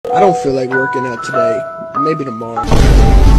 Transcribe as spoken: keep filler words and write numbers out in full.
I don't feel like working out today. Maybe tomorrow.